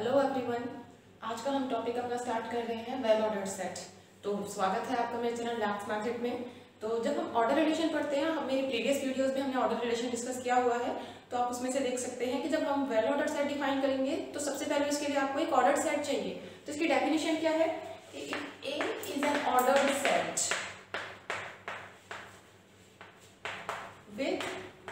Hello everyone, आज का हम टॉपिक अपना स्टार्ट कर रहे हैं वेल ऑर्डर्ड सेट। तो स्वागत है आपका मेरे चैनल लैब्स मैथड में। तो जब हम ऑर्डर रिलेशन पढ़ते हैं, हम मेरी प्रीवियस वीडियोस में हमने ऑर्डर रिलेशन डिस्कस किया हुआ है, तो आप उसमें से देख सकते हैं कि जब हम वेल ऑर्डर्ड सेट डिफाइन करेंगे तो सबसे पहले इसके लिए आपको एक ऑर्डर्ड सेट चाहिए। तो इसकी डेफिनेशन क्या है? A is an ordered set with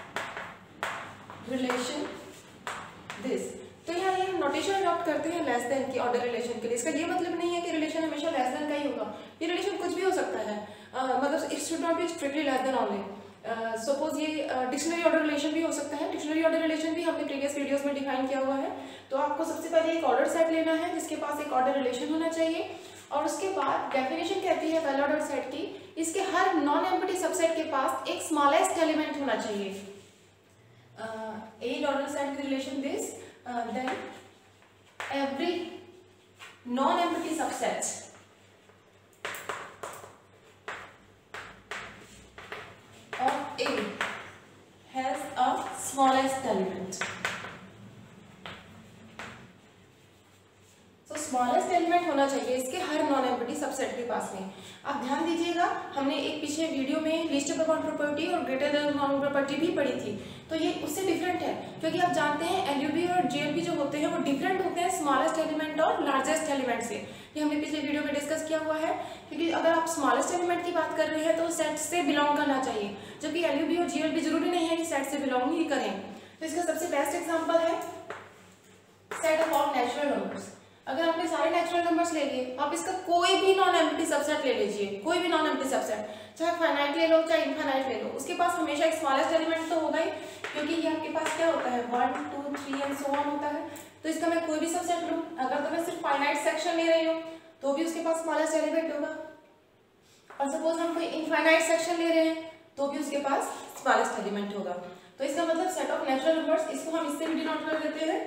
relation this. तो यहाँ ये नोटेशन अडॉप्ट करते हैं लेस देन की ऑर्डर रिलेशन के लिए। इसका ये मतलब नहीं है कि रिलेशन हमेशा लेस देन का ही होगा, ये रिलेशन कुछ भी हो सकता है। मतलब it should not be strictly less than only. Suppose ये डिक्शनरी ऑर्डर रिलेशन भी हो सकता है। डिक्शनरी ऑर्डर रिलेशन भी हमने प्रीवियस वीडियोस में डिफाइन किया हुआ है। तो आपको सबसे पहले एक ऑर्डर सेट लेना है जिसके पास एक ऑर्डर रिलेशन होना चाहिए, और उसके बाद डेफिनेशन कहती है वेल ऑर्डर सेट की, इसके हर नॉन एम्प्टी सबसेट के पास एक स्मॉलेस्ट एलिमेंट होना चाहिए। A order set with relation this, then every non-empty subset of A has a smallest element. तो स्मॉलेस्ट एलिमेंट होना चाहिए इसके हर नॉन एम्प्टी सबसेट के पास में। आप ध्यान दीजिएगा, हमने एक पीछे वीडियो में लीस्ट अपॉन प्रॉपर्टी और ग्रेटर देन नॉन प्रॉपर्टी भी पढ़ी थी। तो ये उससे डिफरेंट है, क्योंकि आप जानते हैं एलयूबी और जीएलबी जो होते हैं वो डिफरेंट होते हैं स्मॉलेस्ट एलिमेंट और लार्जेस्ट एलिमेंट से। ये हमने पिछले वीडियो में डिस्कस किया हुआ है। क्योंकि अगर आप स्मॉलेस्ट एलिमेंट की बात कर रहे हैं तो सेट से बिलोंग करना चाहिए, जबकि एलयूबी और जीएलबी जरूरी नहीं है कि सेट से बिलोंग ही करें। तो इसका सबसे बेस्ट एग्जाम्पल है set of all natural numbers. अगर आपने सारे नेचुरल नंबर्स ले लिए, आप इसका कोई भी नॉन एम्प्टी सबसेट ले लीजिए, कोई भी नॉन एम्प्टी सबसेट, चाहे फाइनाइट ले लो चाहे इनफाइनाइट ले लो, उसके पास हमेशा एक स्मॉलेस्ट एलिमेंट तो होगा ही, क्योंकि ये आपके पास क्या होता है 1 2 3 एंड सो ऑन होता है। तो इसका मैं कोई भी सबसेट लूं, अगर तो मैं सिर्फ फाइनाइट सेक्शन ले रही हूँ तो भी उसके पास स्मॉलेस्ट एलिमेंट होगा, और सपोज हम कोई इनफाइनाइट सेक्शन ले रहे हैं तो भी उसके पास स्मॉलेस्ट एलिमेंट होगा। तो इसका मतलब सेट ऑफ नेचुरल नंबर्स, इसको हम इससे भी डिनोट कर देते हैं,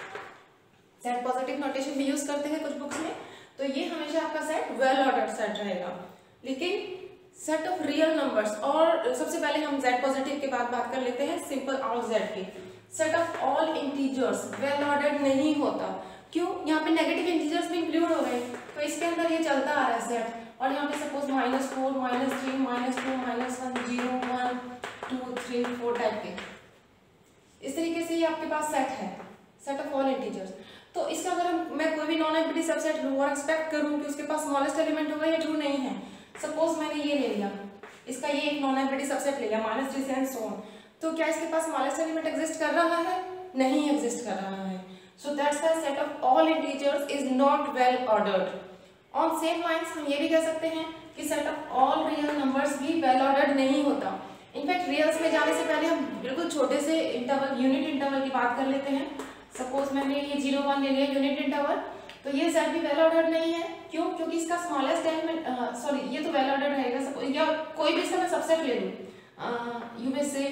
सेट पॉजिटिव नोटेशन भी यूज करते हैं कुछ बुक्स में। तो ये हमेशा आपका सेट वेल ऑर्डर्ड सेट रहेगा। लेकिन सेट ऑफ रियल नंबर्स, और सबसे पहले हम जेड पॉजिटिव के बाद बात कर लेते हैं सिंपल ऑल जेड की। Set of all integers well ordered नहीं होता। क्यों? यहाँ पे नेगेटिव इंटीजर्स भी इंक्लूड हो गए, तो इसके अंदर ये चलता आ रहा है सेट। और यहाँ पे सपोज -4 -3 -2 -1 0 1 2 3 4 टाइप के, इस तरीके से ये आपके पास सेट है, सेट ऑफ ऑल इंटीजर्स। तो इसका अगर मैं कोई भी नॉन एम्प्टी सबसेट लूं और एक्सपेक्ट करूं कि उसके पास स्मॉलेस्ट एलिमेंट होगा, ये ट्रू नहीं है। सपोज मैंने ये ले लिया, इसका ये एक नॉन एम्प्टी सबसेट ले लिया -3 एंड सो ऑन, तो क्या इसके पास स्मॉलेस्ट एलिमेंट एग्जिस्ट कर रहा है? नहीं एग्जिस्ट कर रहा है। So that's why set of all integers is not well ordered. On same lines हम ये भी कह सकते हैं कि set of all real numbers भी वेल ऑर्डर्ड नहीं होता। इनफैक्ट रियल्स में जाने से पहले हम बिल्कुल छोटे से इंटरवल, यूनिट इंटरवल की बात कर लेते हैं। सपोज मैंने ये 0 1 ले लिया यूनिट इंटरवल, तो ये सेट भी वेल ऑर्डर्ड नहीं है। क्यों? क्योंकि इसका स्मॉलेस्ट एलिमेंट, सॉरी ये तो वेल ऑर्डर्ड रहेगा। सपोज या कोई भी इसका मैं सबसेट ले लूं, यू में से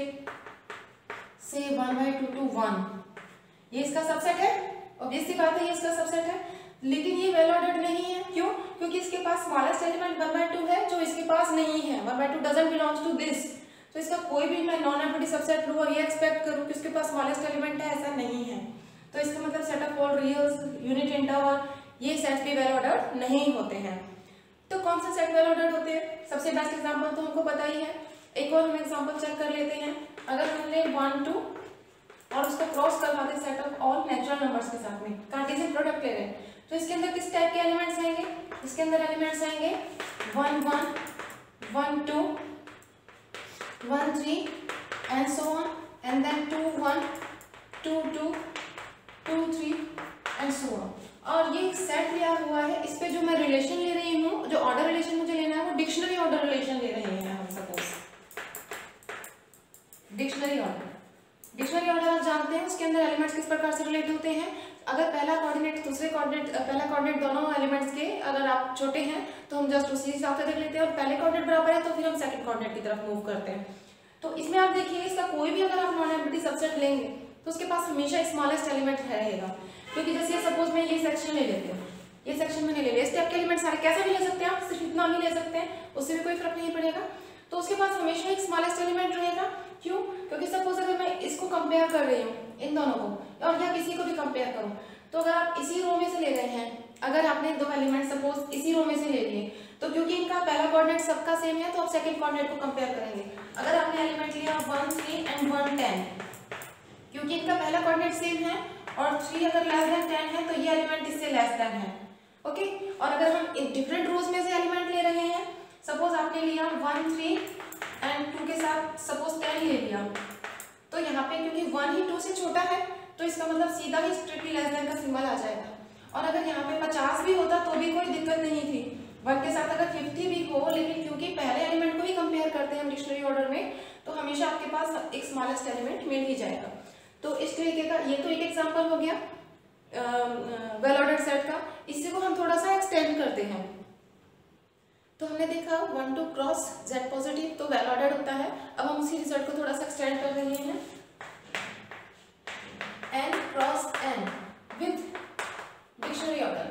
1/2 to 1, ये इसका सबसेट है, ऑब्वियस सी बात है ये इसका सबसेट है, लेकिन ये वेल ऑर्डर्ड नहीं है। क्यों? क्योंकि इसके पास स्मॉलेस्ट एलिमेंट 1/2 है जो इसके पास नहीं है। 1/2 डजंट बिलोंग्स टू दिस। तो इसका कोई भी मैं नॉन एम्प्टी सबसेट लूं और ये एक्सपेक्ट करूं कि उसके पास स्मॉलेस्ट एलिमेंट है, ऐसा नहीं है। तो इसका मतलब set of all reals, unit interval, ये सेट्स भी वेल ऑर्डर्ड नहीं होते हैं। तो कौन से सेट वेल ऑर्डर्ड होते हैं? सबसे बेस्ट एग्जांपल तो हमको पता ही है। एक और हम एग्जांपल चेक कर लेते हैं। अगर हमने 1 2 और उसको क्रॉस करवाते set of all natural numbers के साथ में, कार्टेशियन प्रोडक्ट ले रहे हैं, तो इसके अंदर किस टाइप के एलिमेंट्स आएंगे? इसके अंदर एलिमेंट्स आएंगे 1 1 1 2 1 3 and so on, and then 2 1 2 2 2 3 and so on. और ये एक सेट लिया हुआ है, इस पे जो मैं रिलेशन ले रही हूँ, जो ऑर्डर रिलेशन मुझे लेना है वो डिक्शनरी ऑर्डर रिलेशन ले रहे हैं हम। सपोज डिक्शनरी ऑर्डर आप जानते हैं, उसके अंदर एलिमेंट्स किस प्रकार से रिलेट होते हैं। अगर पहला कोऑर्डिनेट दूसरे कोऑर्डिनेट, पहला कोऑर्डिनेट दोनों एलिमेंट्स के अगर आप छोटे हैं तो हम जस्ट उसी हिसाब से देख लेते हैं, और पहले कोऑर्डिनेट बराबर है तो फिर हम सेकंड कोऑर्डिनेट की तरफ मूव करते हैं। तो इसमें आप देखिए, इसका कोई भी अगर आप नॉन एम्प्टी सबसेट लेंगे तो उसके पास हमेशा स्मॉलेस्ट एलिमेंट रहेगा। क्योंकि जैसे सपोज मैं ये सेक्शन ले लेते हैं, ये सेक्शन मैंने ले लिया, इस टाइप के एलिमेंट सारे कैसे भी ले सकते हैं आप, सिर्फ इतना भी ले सकते हैं, उससे भी कोई फर्क नहीं पड़ेगा। तो उसके पास हमेशा एक स्मॉलेस्ट एलिमेंट रहेगा। क्यों? क्योंकि सपोज अगर मैं इसको कंपेयर कर रही हूँ इन दोनों को, और या किसी को भी कंपेयर करूँ, तो अगर आप इसी रो में से ले रहे हैं, अगर आपने दो एलिमेंट सपोज इसी रो में से ले लिए, तो क्योंकि इनका पहला कोऑर्डिनेट सबका सेम है तो आप सेकंड कोऑर्डिनेट को कंपेयर करेंगे। अगर आपने एलिमेंट लिया 1 3 एंड 1 10, क्योंकि इनका पहला कोऑर्डिनेट सेम है और 3 अगर लेस देन 10 है तो ये एलिमेंट इससे लेस देन है। ओके, और अगर हम इन डिफरेंट रोज में से एलिमेंट ले रहे हैं, सपोज आपने लिया 1 3 एंड 2 के साथ सपोज 10 ले लिया, तो यहाँ पे क्योंकि 1 ही 2 से छोटा है तो इसका मतलब सीधा ही स्ट्रिक्टली लेस देन का सिंबल आ जाएगा। और अगर यहाँ पे 50 भी होता तो भी कोई दिक्कत नहीं थी, 1 के साथ अगर 50 भी हो, लेकिन क्योंकि पहले एलिमेंट को ही कंपेयर करते हैं हम डिक्शनरी ऑर्डर में, तो हमेशा आपके पास एक स्मॉलेस्ट एलिमेंट मिल ही जाएगा। तो इस तरीके का ये तो एक एग्जांपल हो गया वेल ऑर्डर्ड सेट का। इसी को हम थोड़ा सा एक्सटेंड करते हैं। तो हमने देखा 1 2 क्रॉस z पॉजिटिव तो वेल ऑर्डर्ड होता है। अब हम उसी रिजल्ट को थोड़ा सा एक्सटेंड कर रहे हैं, n cross n with dictionary order.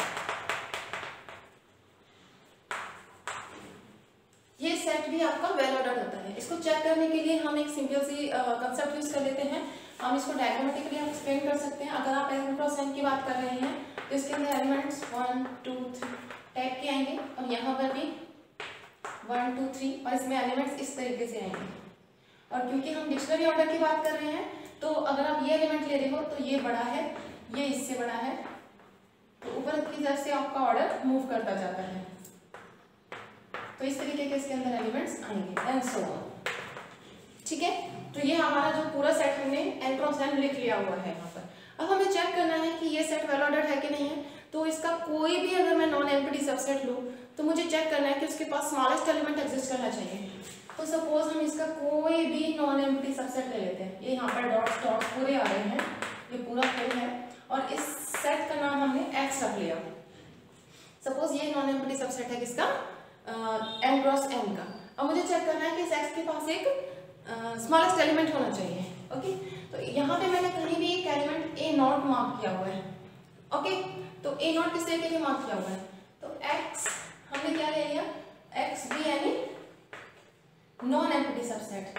ये सेट भी आपका वेल ऑर्डर्ड होता है। इसको चेक करने के लिए हम एक सिंपल सी कंसेप्ट यूज कर लेते हैं। हम इसको डायग्रामेटिकली हम एक्सप्लेन कर सकते हैं। अगर आप n क्रॉस n की बात कर रहे हैं तो इसके अंदर एलिमेंट्स 1 2 3 टाइप के आएंगे और यहाँ पर भी 1 2 3 और इसमें एलिमेंट्स इस तरीके से आएंगे। और क्योंकि हम डिक्शनरी ऑर्डर की बात कर रहे हैं तो अगर आप ये एलिमेंट ले रहे हो तो ये बड़ा है, ये इससे बड़ा है, तो ऊपर की तरफ से आपका ऑर्डर मूव करता जाता है। तो इस तरीके के इसके अंदर एलिमेंट्स आएंगे एंड सो ऑन। ठीक है, तो ये हमारा जो पूरा सेट हमने n क्रॉस n लिख लिया हुआ है यहाँ पर। अब हमें चेक करना है कि ये सेट वेल ऑर्डर्ड है कि नहीं है। तो इसका कोई भी अगर मैं नॉन एम्प्टी सबसेट लूँ तो मुझे चेक करना है कि उसके पास स्मॉलेस्ट एलिमेंट एग्जिस्ट करना चाहिए। तो सपोज हम इसका कोई भी नॉन एम्प्टी सबसेट ले लेते हैं। ये यहाँ पर डॉट्स डॉट्स पूरे आ रहे हैं, ये पूरा फुल है और इस सेट का नाम हमने x रख लिया। सपोज ये नॉन एम्प्टी सबसेट है किसका, n क्रॉस n का। अब मुझे चेक करना है कि इस x के पास एक स्मॉलेस्ट एलिमेंट होना चाहिए। ओके, तो यहाँ पे मैंने कहीं भी एक एलिमेंट a नॉट मार्क किया हुआ है। ओके, तो a नॉट किस तरीके से मार्क किया हुआ है, तो x हमने क्या ले लिया, x भी यानी non empty subset.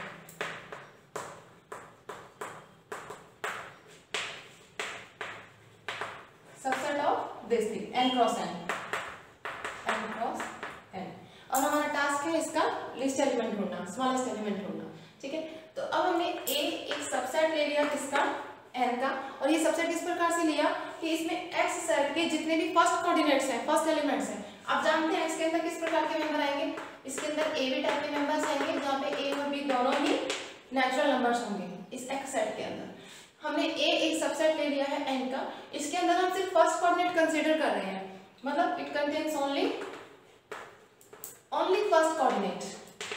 Subset of this thing n cross n, n cross n। और हमारा टास्क है इसका लिस्ट एलिमेंट ढूंढना, स्मॉलेस्ट एलिमेंट ढूंढना। ठीक है, तो अब हमने एक सबसेट ले लिया किसका, n का। और ये सबसेट इस प्रकार से लिया कि इसमें x सेट के जितने भी फर्स्ट कोऑर्डिनेट्स हैं, फर्स्ट एलिमेंट्स हैं, आप जानते हैं इसके अंदर किस प्रकार के मेंबर आएंगे। इसके अंदर a b टाइप के मेंबर्स आएंगे जहाँ पे a और b दोनों ही नेचुरल नंबर्स होंगे इस x सेट के अंदर। हमने a एक सबसेट ले लिया है n का, इसके अंदर हम सिर्फ फर्स्ट कोऑर्डिनेट कंसीडर कर रहे हैं, मतलब it contains only first coordinate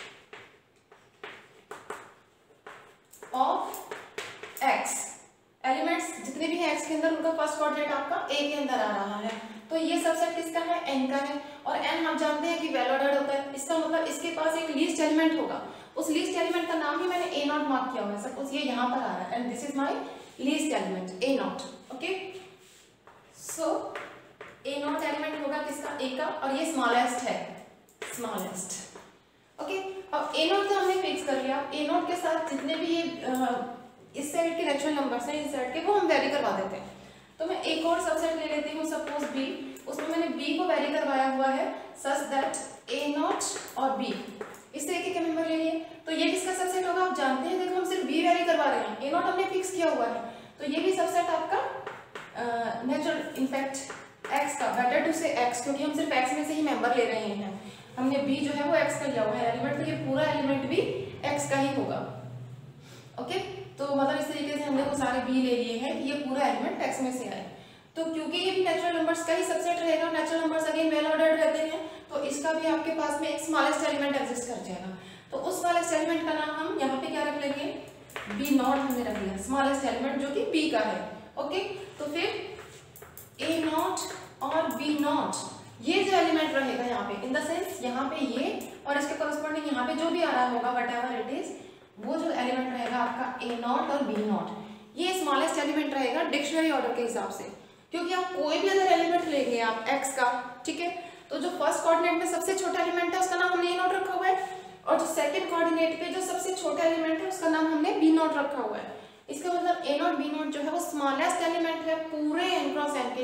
of x। Elements जितने भी हैं x के अंदर उनका फर्स्ट कोऑर्डिनेट आपका a के अंदर आ रहा है। तो ये सबसेट किसका है, n का है। और n हम जानते हैं कि वेल ऑर्डर्ड होता है, इसका मतलब इसके पास एक लीस्ट एलिमेंट होगा। उस लीस्ट एलिमेंट का नाम ही मैंने a नॉट मार्क किया हुआ है। सपोज ये यहाँ पर आ रहा है and this is my least element a not. Okay, so a not element होगा किसका, a का, और ये स्मॉलेस्ट है, स्मॉलेस्ट। ओके, अब a नॉट तो हमने फिक्स कर लिया। a नॉट के साथ जितने भी ये इस सेट के नेचुरल नंबर्स हैं इस सेट के, वो हम वेरी करवा देते हैं। तो मैं एक और सबसेट ले लेती हूँ, सपोज b, उसमें मैंने b को वेरी करवाया हुआ है सच दैट a नॉट और b इस तरीके के मेंबर ले लिए। तो ये किसका सबसेट होगा, आप जानते हैं, देखो हम सिर्फ b वेरी करवा रहे हैं, a नॉट हमने फिक्स किया हुआ है, तो ये भी सबसेट आपका नेचुरल इनफैक्ट x का, बेटर टू से x, क्योंकि हम सिर्फ x में से ही मेंबर ले रहे हैं। हमने b जो है वो x का लिया हुआ है एलिमेंट, तो ये पूरा एलिमेंट भी x का ही होगा। ओके, तो मतलब इस तरीके से हमने वो सारे b ले लिए हैं, ये पूरा एलिमेंट x में से आए। तो क्योंकि ये भी नेचुरल नंबर्स का ही सबसेट रहेगा, natural numbers again well ordered रहते हैं, तो इसका भी आपके पास में एक स्मॉलेस्ट एलिमेंट एग्जिस्ट कर जाएगा। तो उस स्मॉलेस्ट एलिमेंट का नाम हम यहाँ पे क्या रख लेंगे, b नॉट हमने रख लिया, स्मॉलेस्ट एलिमेंट जो कि b का है। ओके, तो फिर a नॉट और b नॉट ये जो एलिमेंट रहेगा यहाँ पे, इन द सेंस यहाँ पे ये और इसके कॉरेस्पॉन्डिंग यहाँ पे जो भी आ रहा होगा व्हाटएवर इट इज, वो जो एलिमेंट रहेगा आपका a नॉट और b नॉट, ये स्मॉलेस्ट एलिमेंट रहेगा डिक्शनरी ऑर्डर के हिसाब से। क्योंकि आप कोई भी अगर एलिमेंट लेंगे आप x का, ठीक है, तो जो फर्स्ट कोऑर्डिनेट में सबसे छोटा एलिमेंट है उसका नाम हमने a नॉट रखा हुआ है, और जो सेकंड कोऑर्डिनेट पे जो सबसे छोटा एलिमेंट है उसका नाम हमने b नॉट रखा हुआ है। इसका मतलब a नॉट b नॉट जो है वो स्मॉलेस्ट एलिमेंट है पूरे n क्रॉस n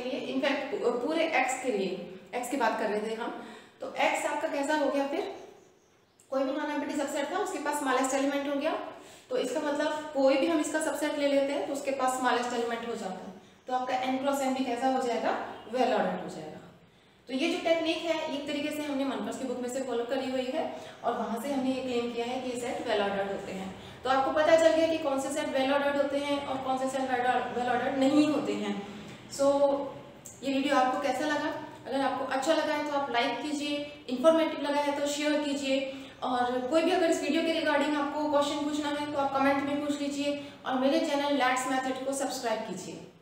और पूरे एक्स के लिए, एक्स की बात कर रहे थे हम, तो एक्स आपका कैसा हो गया, फिर कोई भी नॉन एम्प्टी सबसेट था उसके पास स्मॉलेस्ट एलिमेंट हो गया, तो इसका मतलब कोई भी हम इसका सबसेट ले लेते हैं तो उसके पास स्मॉलेस्ट एलिमेंट हो जाता है, तो आपका n क्रॉस n भी कैसा हो जाएगा, वेल ऑर्डर्ड हो जाएगा। तो ये जो टेक्निक है एक तरीके से हमने मनपर्स की बुक में से फॉलो करी हुई है और वहां से हमने ये क्लेम किया है कि ये सेट वेल ऑर्डर्ड होते हैं। तो आपको पता चल गया कि कौन से सेट वेल ऑर्डर्ड होते हैं और कौन से सेट वेल ऑर्डर्ड नहीं होते हैं। सो ये वीडियो आपको कैसा लगा? अगर आपको अच्छा लगा है तो आप लाइक कीजिए, इन्फॉर्मेटिव लगा है तो शेयर कीजिए, और कोई भी अगर इस वीडियो के रिगार्डिंग आपको क्वेश्चन पूछना है तो आप कमेंट में पूछ लीजिए और मेरे चैनल लैट्स मेथड को सब्सक्राइब कीजिए।